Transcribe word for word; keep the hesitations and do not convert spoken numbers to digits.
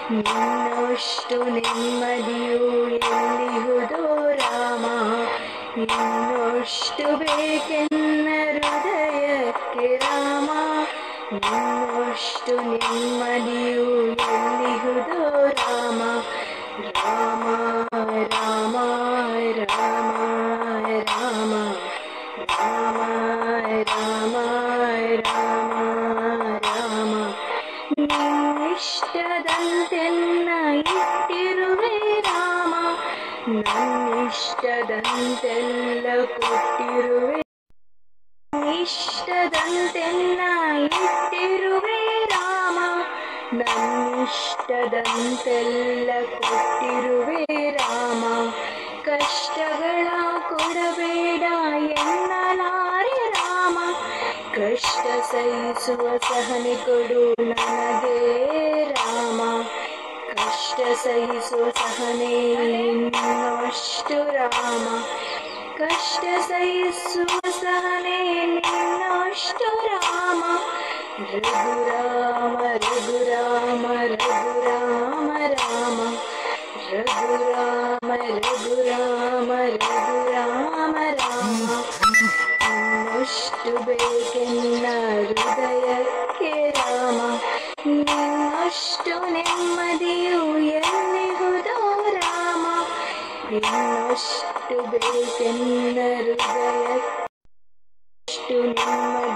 ಇನ್ನಷ್ಟು ನೆಮ್ಮದಿಯು ಎಲ್ಲಿಹುದೋ ರಾಮ. ಇನ್ನಷ್ಟು ಬೇಕೆನ್ನ ಹೃದಯಕ್ಕೆ ರಾಮ. ಇನ್ನಷ್ಟು ನೆಮ್ಮದಿಯು ಎಲ್ಲಿಹುದೋ ರಾಮ. ರಾಮ ರಾಮ ರಾಮ ರಾಮ ರಾಮ ರಾಮ ರಾಮ ರಾಮ. ನಿನ್ನಿಷ್ಟದಂತೆನ್ನ ಇಟ್ಟಿರುವೆ ರಾಮ. ನನ್ನಿಷ್ಟದಂತೆಲ್ಲ ಕೊಟ್ಟಿರುವೆ. ನಿನ್ನಿಷ್ಟದಂತೆನ್ನ ಇಟ್ಟಿರುವೆ ರಾಮ. ನನ್ನಿಷ್ಟದಂತೆಲ್ಲ ಕೊಟ್ಟಿರುವೆ ರಾಮ. ಕಷ್ಟಗಳ ಕೊಡಬೇಡ ಎನ್ನಲಾರೆ ರಾಮ. ಕಷ್ಟ ಸಹಿಸುವ ಸಹನೆ ಕೊಡು ನನಗೆ ರಾಮ. ಕಷ್ಟ ಸಹಿಸುವ ಸಹನೆ ನಿನ್ನಷ್ಟು ರಾಮ. ಕಷ್ಟ ಸಹಿಸುವ ಸಹನೆ ನಿನ್ನಷ್ಟು ರಾಮ. ರಘುರಾಮ ರಘುರಾಮ ರಘುರಾಮ ರಾಮ. ರಘುರಾಮ ರಘುರಾಮ ರಘುರಾಮ ರಾಮ. ಇನ್ನಷ್ಟು ಬೇಕೆನ್ನ ಹೃದಯಕ್ಕೆ ರಾಮ. ನಿನ್ನಷ್ಟು ನೆಮ್ಮದಿಯು ಎಲ್ಲಿಹುದೋ ರಾಮ. ಇನ್ನಷ್ಟು ಬೇಕೆನ್ನ ಹೃದಯಕ್ಕೆ. ಇನ್ನಷ್ಟು ನೆಮ್ಮದಿ